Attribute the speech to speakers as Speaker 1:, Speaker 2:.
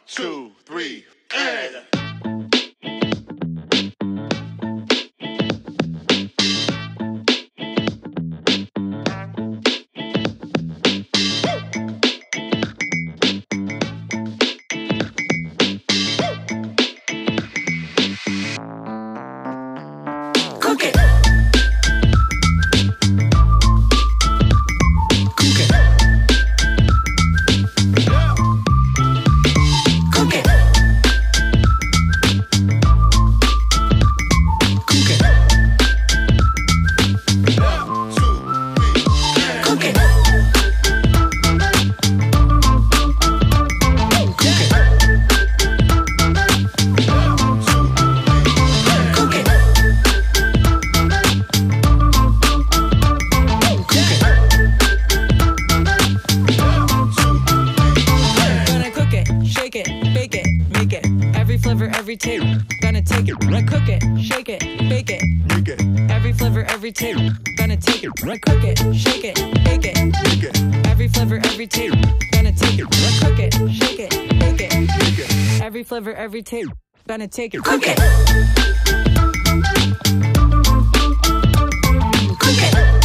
Speaker 1: 2, 3, and.
Speaker 2: Cook it.
Speaker 3: Every tape, gonna take it, I cook it, shake it, bake it,
Speaker 1: Make it,
Speaker 3: every flavor, every tape, gonna take it, I cook it, shake it, bake it,
Speaker 1: make it,
Speaker 3: every flavor, every tape, gonna take it, I cook it, shake it, bake it,
Speaker 1: make it.
Speaker 3: every flavor, every tape, gonna take it,
Speaker 2: Cook it. Cook it.